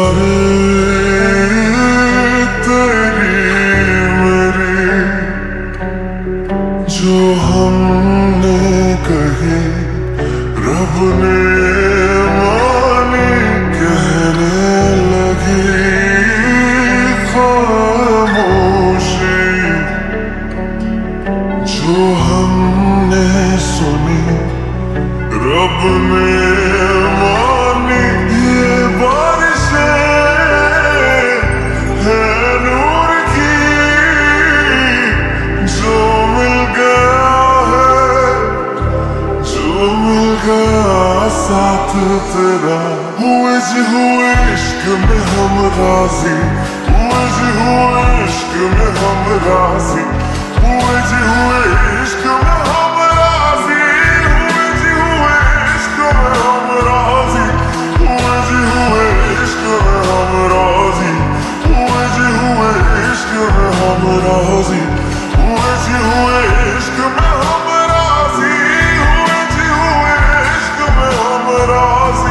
तेरी मेरी जो हमने कही रब ने मानी, कहने लगी खामोशी। जो हमने सुनी रब ने मानी, ये बारिशें हैं नूर की। जो मिल गया है, जो मिल गया साथ तेरा। हुए जी हुए इश्क में हम राजी, हुए जी हुए इश्क में हम राजी, हुए जी हुए इश्क में हम राजी, हुए जी हुए इश्क में हम राजी, हुए जी हुए इश्क में हम राजी, हुए जी हुए इश्क में हम राजी, हुए जी हुए इश्क में हम राजी, हुए जी हुए इश्क में हम राजी।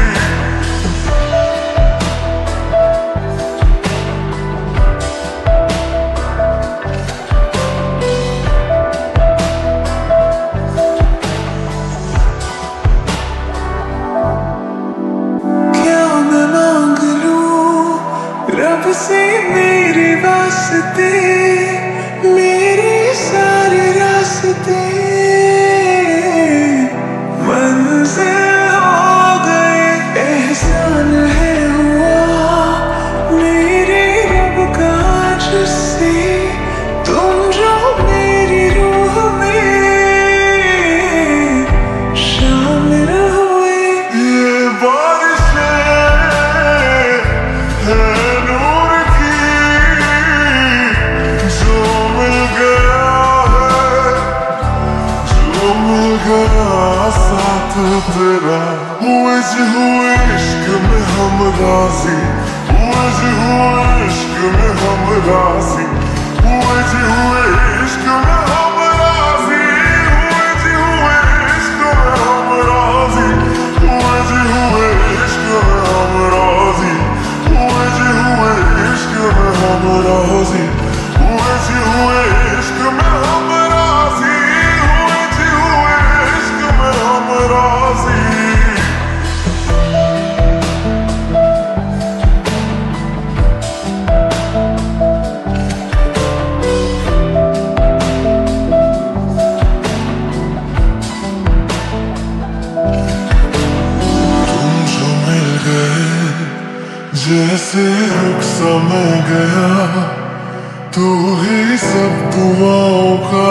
रब से मेरे वास्ते, मेरे सारे रास्ते मंजिल हो गए। एहसान है हुआ मेरे रब का जिससे तुम जो मेरी रूह में शामिल हुए। ये बारिशें हैं नूर की, जो मिल गया है, जो मिल गया साथ तेरा। हुए जी हुए इश्क में हम राजी, हुए जी हुए इश्क में हम राजी, हुए जी हुए इश्क में हम राजी, हुए जी हुए इश्क में हम राजी, हुए जी हुए इश्क में हम राजी, हुए जी हुए इश्क में हम राजी, हुए जी हुए इश्क में हम राजी, हुए जी हुए इश्क में हम राजी। तुम जो मिल गए जैसे रुख समय गया, तू ही सब दुआओं का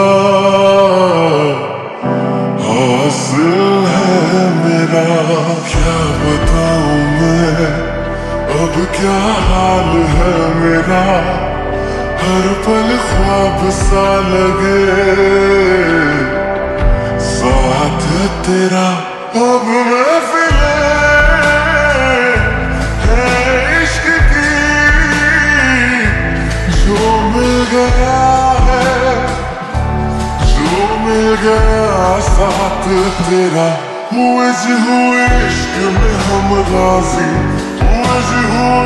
हासिल है मेरा। क्या बताऊं मैं अब क्या हाल है मेरा, हर पल ख्वाब सा लगे साथ तेरा। अब महफिलें हैं इश्क की, जो मिल गया है, जो मिल गया साथ तेरा। हुए जी हुए इश्क में हम राजी, हुए जी हुए